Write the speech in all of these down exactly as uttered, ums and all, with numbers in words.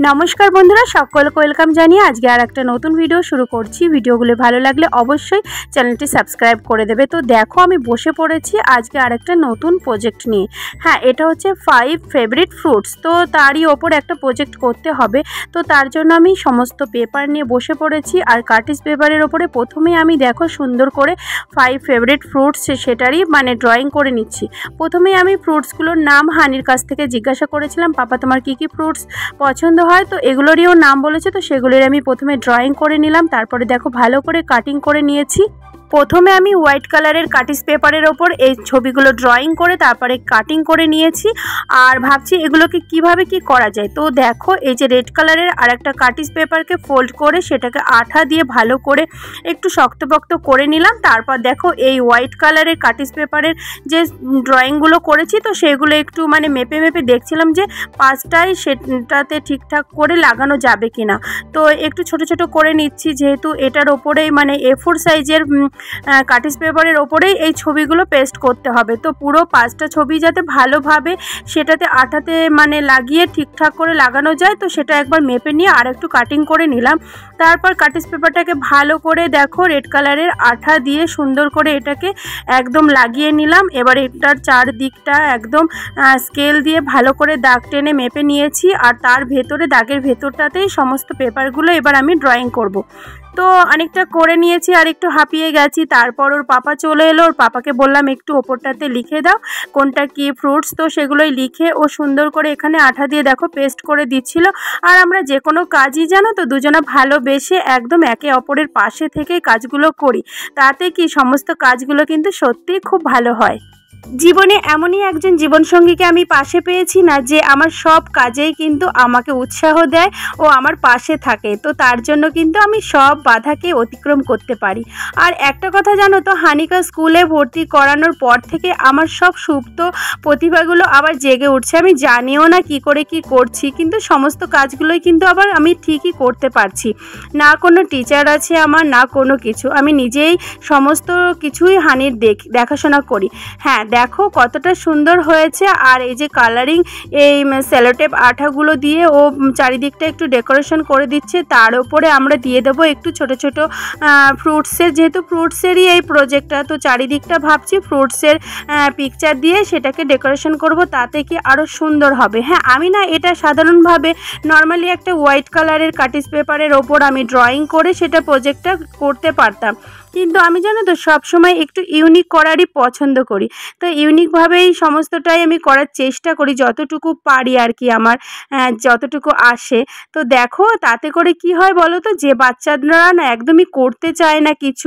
नमस्कार बंधुरा सकलके वेलकाम जानिए आज के आर एक नतून भिडियो शुरू करछि। भिडियोगुलो भालो लागले अवश्यई चैनलटी सबस्क्राइब करे देबे। तो देखो आमी बसे पड़ेछि आज के आर एक नतून प्रोजेक्ट निये। हाँ एटा होच्छे फाइव फेवरेट फ्रुट्स। तो तारই ओपर एक प्रोजेक्ट करते हबे। तो तार जोन्नो आमी समस्त पेपर निये बसे पड़ेछि और कार्टिज पेपारेर ओपरे प्रथमेই आमी देखो सुंदर करे फाइव फेवरेट फ्रुट्स सेटारই माने ड्रयिंग करे निচ্ছি। प्रथमेই आमी फ्रुट्सगुलोर नाम हानिर काछ थेके जिज्ञासा करेছিলাম पापा তোমার কি কি फ्रुट्स पछंद হয়। तो एगुलोरिও नाम बोलेছে। तो সেগুলোর আমি প্রথমে ড্রয়িং করে নিলাম। তারপরে দেখো ভালো করে কাটিং করে নিয়েছি। প্রথমে আমি হোয়াইট কালারের কাটিজ পেপারের ওপর এই ছবিগুলো ড্রয়িং করে তারপরে কাটিং করে নিয়েছি আর ভাবছি এগুলোকে কিভাবে কি করা যায়। তো দেখো এই যে রেড কালারের আরেকটা কাটিজ পেপারকে ফোল্ড করে সেটাকে আঠা দিয়ে ভালো করে একটু শক্তপোক্ত করে নিলাম। তারপর দেখো এই হোয়াইট কালারের কাটিজ পেপারের যে ড্রয়িংগুলো করেছি তো সেগুলো একটু মানে মেপে মেপে দেখছিলাম যে পাঁচটায় সেটাতে ঠিকঠাক করে লাগানো যাবে কিনা। তো একটু ছোট ছোট করে নিচ্ছি যেহেতু এটার ওপরেই মানে এ ফোর সাইজের কাটিজ পেপারের ওপরেই এই ছবিগুলো পেস্ট করতে হবে। তো পুরো পাঁচটা ছবি যাতে ভালোভাবে সেটাতে আঠাতে মানে লাগিয়ে ঠিকঠাক করে লাগানো যায় তো সেটা একবার মেপে নিয়ে আর একটু কাটিং করে নিলাম। তারপর কাটিজ পেপারটাকে ভালো করে দেখো রেড কালারের আঠা দিয়ে সুন্দর করে এটাকে একদম লাগিয়ে নিলাম। এবার এটার চারদিকটা একদম স্কেল দিয়ে ভালো করে দাগ টেনে মেপে নিয়েছি আর তার ভেতরে দাগের ভেতরটাতেই সমস্ত পেপারগুলো এবার আমি ড্রয়িং করব। তো অনেকটা করে নিয়েছি আর একটু হাঁপিয়ে গেছি। তারপর ওর পাপা চলে এলো। ওর পাপাকে বললাম একটু ওপরটাতে লিখে দাও কোনটা কি ফ্রুটস। তো সেগুলোই লিখে ও সুন্দর করে এখানে আঠা দিয়ে দেখো পেস্ট করে দিচ্ছিল। আর আমরা যে কোনো কাজই জানো তো দুজনা ভালোবেসে একদম একে অপরের পাশে থেকে কাজগুলো করি। তাতে কি সমস্ত কাজগুলো কিন্তু সত্যিই খুব ভালো হয়। জীবনে এমনই একজন জীবনসঙ্গীকে আমি পাশে পেয়েছি না যে আমার সব কাজেই কিন্তু আমাকে উৎসাহ দেয় ও আমার পাশে থাকে। তো তার জন্য কিন্তু আমি সব বাধাকে অতিক্রম করতে পারি। আর একটা কথা জানো তো হানিকা স্কুলে ভর্তি করানোর পর থেকে আমার সব সুপ্ত প্রতিভাগুলো আবার জেগে উঠছে। আমি জানিও না কি করে কি করছি কিন্তু সমস্ত কাজগুলোই কিন্তু আবার আমি ঠিকই করতে পারছি। না কোনো টিচার আছে আমার না কোনো কিছু, আমি নিজেই সমস্ত কিছুই হানির দেখ দেখাশোনা করি। হ্যাঁ দেখো কতটা সুন্দর হয়েছে। আর এই যে কালারিং এই সেলোটেপ আঠাগুলো দিয়ে ও চারিদিকটা একটু ডেকোরেশন করে দিচ্ছে। তার উপরে আমরা দিয়ে দেবো একটু ছোট ছোট ফ্রুটসের, যেহেতু ফ্রুটসেরই এই প্রজেক্টটা তো চারিদিকটা ভাবছি ফ্রুটসের পিকচার দিয়ে সেটাকে ডেকোরেশন করব, তাতে কি আরও সুন্দর হবে। হ্যাঁ আমি না এটা সাধারণভাবে নর্মালি একটা হোয়াইট কালারের কাটিজ পেপারের ওপর আমি ড্রয়িং করে সেটা প্রজেক্টটা করতে পারতাম, কিন্তু আমি জানো তো সবসময় একটু ইউনিক করারই পছন্দ করি। তো ইউনিকভাবেই সমস্তটাই আমি করার চেষ্টা করি যতটুকু পারি আর কি আমার যতটুকু আসে। তো দেখো তাতে করে কি হয় বলো তো, যে বাচ্চারা না একদমই করতে চায় না কিছু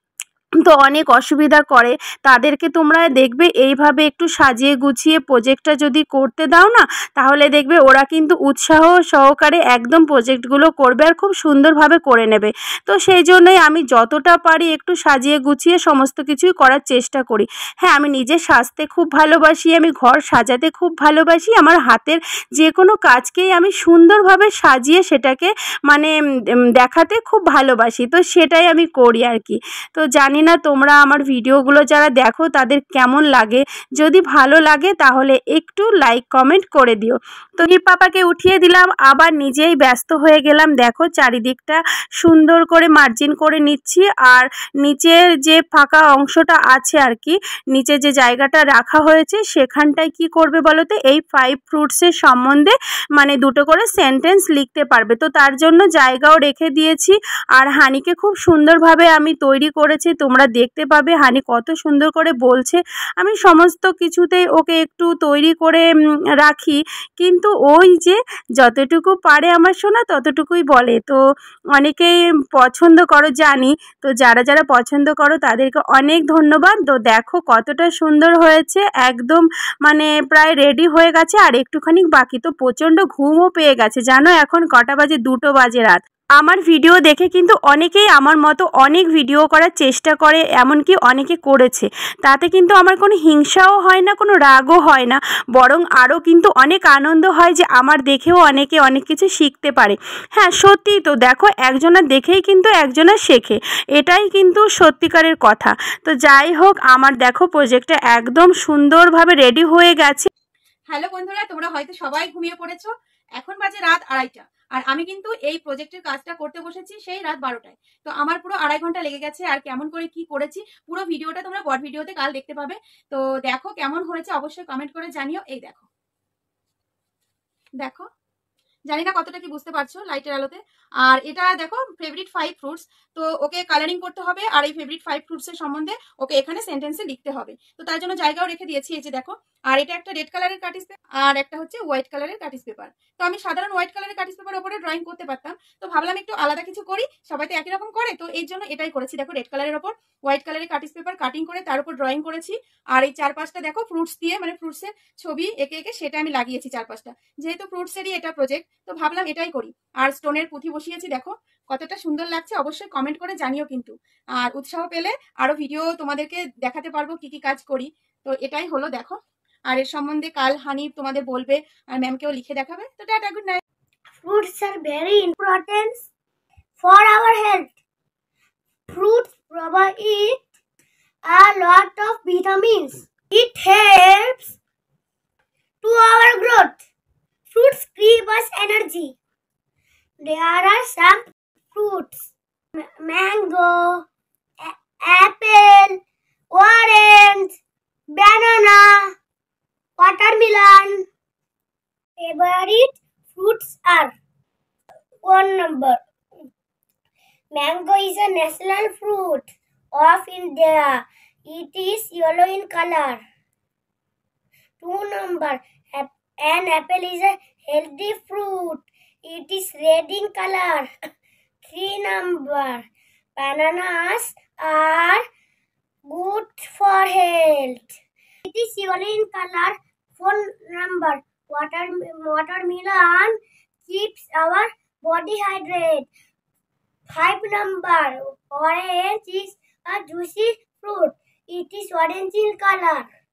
তো অনেক অসুবিধা করে তাদেরকে তোমরা দেখবে এইভাবে একটু সাজিয়ে গুছিয়ে প্রজেক্টটা যদি করতে দাও না তাহলে দেখবে ওরা কিন্তু উৎসাহ সহকারে একদম প্রজেক্টগুলো করবে আর খুব সুন্দরভাবে করে নেবে। তো সেই জন্যই আমি যতটা পারি একটু সাজিয়ে গুছিয়ে সমস্ত কিছুই করার চেষ্টা করি। হ্যাঁ আমি নিজে সাজতে খুব ভালোবাসি, আমি ঘর সাজাতে খুব ভালোবাসি, আমার হাতের যে কোনো কাজকেই আমি সুন্দরভাবে সাজিয়ে সেটাকে মানে দেখাতে খুব ভালোবাসি। তো সেটাই আমি করি আর কি। তো জানি না তোমরা আমার ভিডিওগুলো যারা দেখো তাদের কেমন লাগে, যদি ভালো লাগে তাহলে একটু লাইক কমেন্ট করে দিও। তো এই পাপাকে উঠিয়ে দিলাম আবার নিজেই ব্যস্ত হয়ে গেলাম। দেখো চারিদিকটা সুন্দর করে মার্জিন করে নিচ্ছি আর নিচের যে ফাঁকা অংশটা আছে আর কি নিচে যে জায়গাটা রাখা হয়েছে সেখানটায় কি করবে বলো তো, এই ফাইভ ফ্রুটসের সম্বন্ধে মানে দুটো করে সেন্টেন্স লিখতে পারবে। তো তার জন্য জায়গাও রেখে দিয়েছি আর হানিকে খুব সুন্দরভাবে আমি তৈরি করেছি, তোমরা দেখতে পাবে হানি কত সুন্দর করে বলছে। আমি সমস্ত কিছুতেই ওকে একটু তৈরি করে রাখি কিন্তু ওই যে যতটুকু পারে আমার শোনা ততটুকুই বলে। তো অনেকেই পছন্দ করো জানি, তো যারা যারা পছন্দ করো তাদেরকে অনেক ধন্যবাদ। তো দেখো কতটা সুন্দর হয়েছে, একদম মানে প্রায় রেডি হয়ে গেছে আর একটুখানি বাকি। তো প্রচণ্ড ঘুমও পেয়ে গেছে জানো, এখন কটা বাজে, দুটো বাজে রাত। আমার ভিডিও দেখে কিন্তু অনেকেই আমার মতো অনেক ভিডিও করার চেষ্টা করে, এমনকি অনেকে করেছে। তাতে কিন্তু আমার কোনো হিংসাও হয় না, কোনো রাগও হয় না, বরং আরও কিন্তু অনেক আনন্দ হয় যে আমার দেখেও অনেকে অনেক কিছু শিখতে পারে। হ্যাঁ সত্যিই তো দেখো একজনের দেখেই কিন্তু একজনের শেখে, এটাই কিন্তু সত্যিকারের কথা। তো যাই হোক আমার দেখো প্রজেক্টটা একদম সুন্দরভাবে রেডি হয়ে গেছে। হ্যালো বন্ধুরা, তোমরা হয়তো সবাই ঘুমিয়ে পড়েছো, এখন বাজে রাত আড়াইটা। আর আমি কিন্তু এই প্রজেক্টের কাজটা করতে বসেছি সেই রাত বারোটায়। তো আমার পুরো আড়াই ঘন্টা লেগে গেছে। আর কেমন করে কি করেছি পুরো ভিডিওটা তোমরা বট ভিডিওতে কাল দেখতে পাবে। তো দেখো কেমন হয়েছে অবশ্যই কমেন্ট করে জানিও। এই দেখো দেখো, জানি না কতটা কি বুঝতে পারছো লাইটের আলোতে। আর এটা দেখো ফেভারিট ফাইভ ফ্রুটস। তো ওকে কালারিং করতে হবে আর এই ফেভারিট ফাইভ ফ্রুটস এর সম্বন্ধে ওকে এখানে সেন্টেন্সে লিখতে হবে। তো তার জন্য জায়গাও রেখে দিয়েছি, এই যে দেখো। আর এটা একটা রেড কালারের কাটিস পেপার আর একটা হচ্ছে হোয়াইট কালারের কাটিস পেপার। তো আমি সাধারণ হোয়াইট কালারের কাটিস পেপার ওপরে ড্রয়িং করতে পারতাম, তো ভাবলাম একটু আলাদা কিছু করি, সবাই তো একই রকম করে, তো এই জন্য এটাই করেছি। দেখো রেড কালারের ওপর হোয়াইট কালারের কাটিস পেপার কাটিং করে তার উপর ড্রয়িং করেছি। আর এই চারপাশটা দেখো ফ্রুটস দিয়ে, মানে ফ্রুটসের ছবি এঁকে এঁকে সেটা আমি লাগিয়েছি চারপাশটা। যেহেতু ফ্রুটসেরই এটা প্রজেক্ট, তো ভাবলাম এটাই করি। আর স্টোনের পুঁথি বসিয়েছি, দেখো কতটা সুন্দর লাগছে অবশ্যই কমেন্ট করে জানিও কিন্তু। আর উৎসাহ পেলে আরো ভিডিও তোমাদেরকে দেখাতে পারবো কি কি কাজ করি। তো এটাই হলো দেখো। আর এর সম্বন্ধে কাল হানি তোমাদের বলবে আর ম্যামকেও লিখে দেখাবে। তো tata, good night. Fruits are very important for our health. Fruits provide a lot of vitamins. It helps to our growth. Fruits give us energy. There are some fruits: mango, a- apple, orange, banana, watermelon. Favorite fruits are: one number, mango is a national fruit of India. It is yellow in color. Two number, ap- an apple is a healthy fruit. It is red in color. Three number, bananas are good for health. It is yellow in color. Four number, water watermelon keeps our body hydrated. Five number, orange is a juicy fruit. It is orange in color.